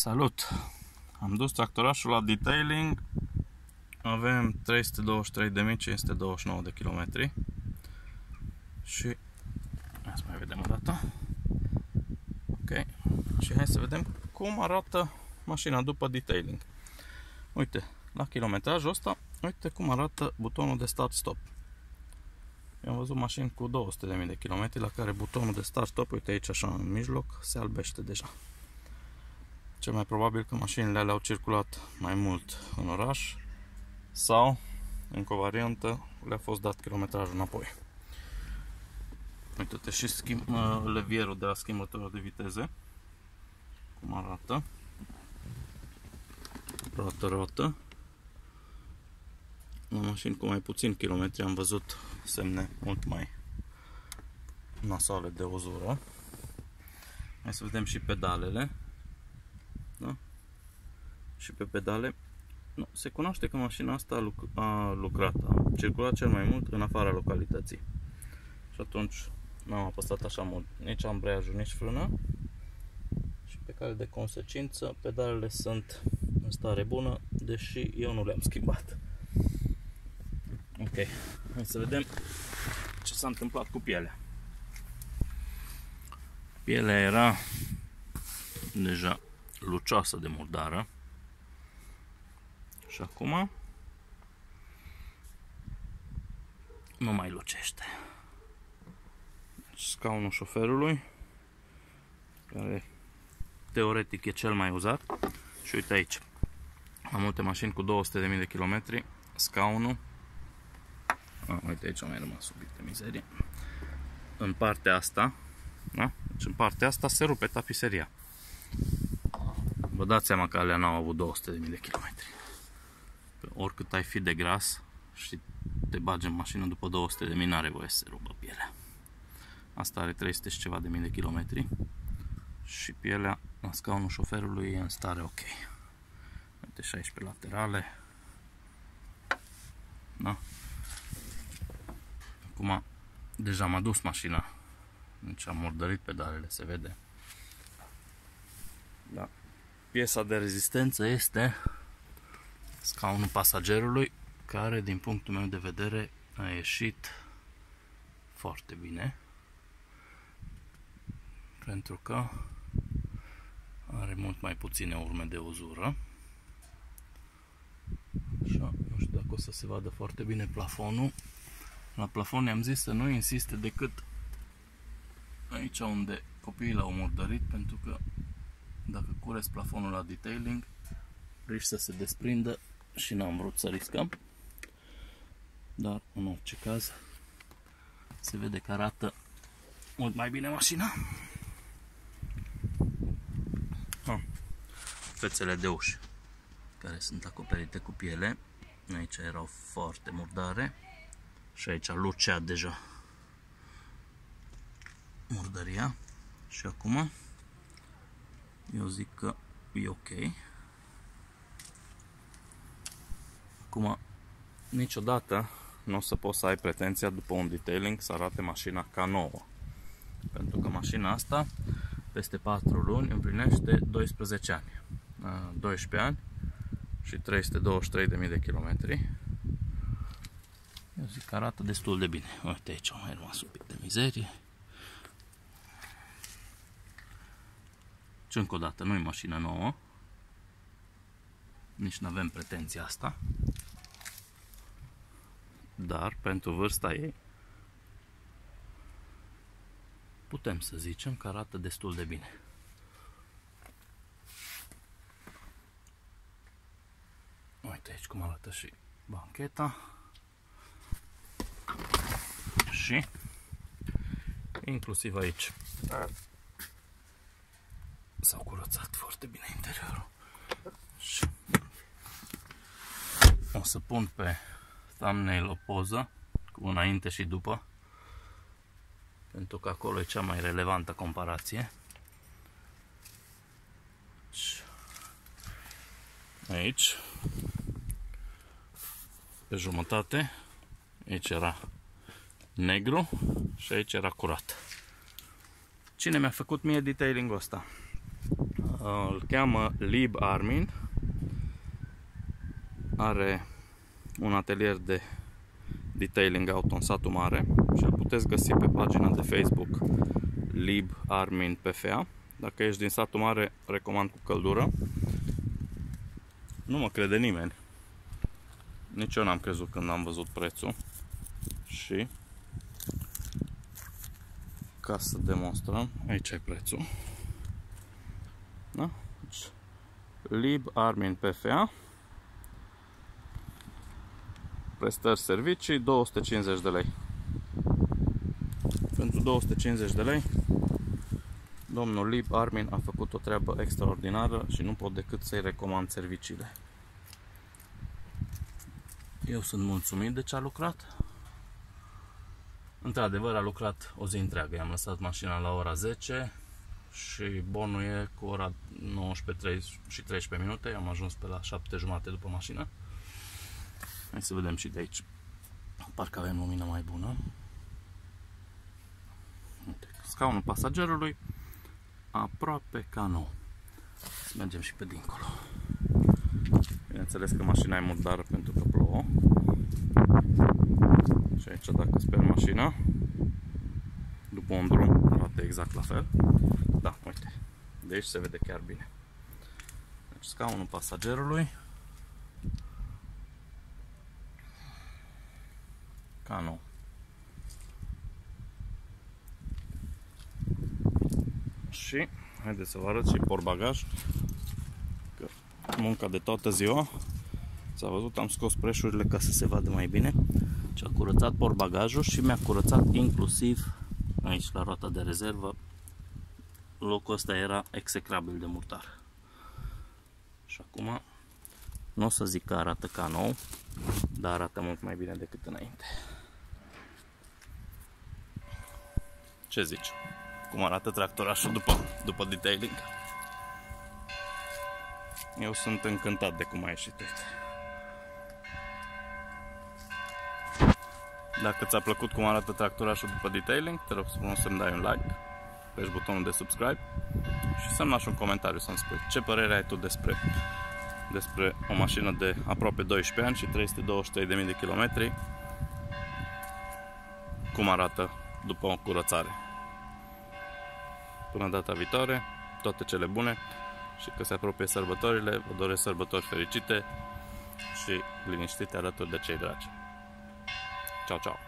Salut! Am dus tractorașul la detailing. Avem 323.529 de kilometri. Și hai să mai vedem o dată. Ok. Și hai să vedem cum arată mașina după detailing. Uite, la kilometrajul ăsta, uite cum arată butonul de start-stop. Eu am văzut mașini cu 200.000 de kilometri la care butonul de start-stop, uite aici așa în mijloc, se albește deja. Cel mai probabil că mașinile alea au circulat mai mult în oraș sau, încă o variantă, le-a fost dat kilometrajul înapoi. Uite-te și levierul de la schimbătorul de viteze, cum arată. Rotă. La mașini cu mai puțin kilometri am văzut semne mult mai nasoale de uzură. Hai să vedem și pedalele. Da? Și pe pedale se cunoaște că mașina asta a lucrat, a circulat cel mai mult în afara localității. Și atunci n-am apăsat așa mult nici ambreiajul, nici frână. Și pe cale de consecință pedalele sunt în stare bună, deși eu nu le-am schimbat. Ok, hai să vedem ce s-a întâmplat cu pielea. Pielea era deja lucioasă de murdară și acum nu mai lucește. Deci, scaunul șoferului, care teoretic e cel mai uzat, și uite aici, am multe mașini cu 200.000 de kilometri, scaunul, uite aici am mai rămas subiect de mizerie, în partea asta, da? Deci în partea asta se rupe tapiseria. Vă dați seama că alea n-au avut 200.000 de kilometri. Oricât ai fi de gras și te bagi în mașină după 200.000, n-are voie să se rupă pielea. Asta are 300 și ceva de mii de kilometri și pielea la scaunul șoferului e în stare ok. Uite, 16 laterale. Da? Acum deja m-a dus mașina, deci am murdărit pedalele, se vede. Da. Piesa de rezistență este scaunul pasagerului, care din punctul meu de vedere a ieșit foarte bine, pentru că are mult mai puține urme de uzură. Așa, nu știu dacă o să se vadă foarte bine plafonul. La plafon i-am zis să nu insiste decât aici unde copiii l-au murdărit, pentru că dacă curezi plafonul la detailing, riști să se desprindă și n-am vrut să riscăm. Dar în orice caz se vede că arată mult mai bine mașina. Fețele de uși care sunt acoperite cu piele, aici erau foarte murdare și aici lucea deja murdăria. Și acum eu zic că e ok. Acum niciodată nu o să poți să ai pretenția după un detailing să arate mașina ca nouă, pentru că mașina asta peste 4 luni împlinește 12 ani. 12 ani și 323.000 de kilometri. Eu zic că arată destul de bine. Uite, aici am mai rămas un pic de mizerie. Și încă o dată, nu e mașină nouă, nici nu avem pretenția asta, dar pentru vârsta ei putem să zicem că arată destul de bine. Uite aici cum arată și bancheta. Și inclusiv aici s-au curățat foarte bine interiorul. Și o să pun pe thumbnail o poză cu înainte și după, pentru că acolo e cea mai relevantă comparație. Aici, pe jumătate, aici era negru și aici era curat. Cine mi-a făcut mie detailing-ul ăsta? Îl cheamă Lib Armin. Are un atelier de detailing auto în Satul Mare și îl puteți găsi pe pagina de Facebook Lib Armin PFA. Dacă ești din Satul Mare, recomand cu căldură. Nu mă crede nimeni. Nici eu n-am crezut când am văzut prețul. Și ca să demonstrăm, aici e prețul. Da? Deci, Lib Armin PFA. Prestări servicii, 250 de lei. Pentru 250 de lei, domnul Lib Armin a făcut o treabă extraordinară și nu pot decât să-i recomand serviciile. Eu sunt mulțumit de ce a lucrat. Într-adevăr a lucrat o zi întreagă. I-am lăsat mașina la ora 10 și bonul e cu ora 19:13 minute. Am ajuns pe la 7:30 după mașină. Hai să vedem și de aici. Parcă avem lumină mai bună. Uite, scaunul pasagerului aproape ca nou. Să mergem și pe dincolo. Bineînțeles că mașina e murdară pentru că plouă. Și aici dacă sper mașina, după un drum arată exact la fel. Da, uite, de aici se vede chiar bine. Deci scaunul pasagerului ca nou. Și haideți să vă arăt și portbagaj, că munca de toată ziua, s-a văzut, am scos preșurile ca să se vadă mai bine. Și a curățat portbagajul și mi-a curățat inclusiv aici la roata de rezervă. Locul ăsta era execrabil de murdar. Și acum nu o să zic că arată ca nou, dar arată mult mai bine decât înainte. Ce zici? Cum arată tractorașul după detailing? Eu sunt încântat de cum a ieșit. Dacă ți-a plăcut cum arată tractorașul după detailing, te rog frumos să-mi dai un like, pești butonul de subscribe și să-mi lași un comentariu să-mi spui ce părere ai tu despre o mașină de aproape 12 ani și 323.000 de kilometri, cum arată după o curățare. Până data viitoare, toate cele bune și că se apropie sărbătorile, vă doresc sărbători fericite și liniștite alături de cei dragi. Ciao, ciao!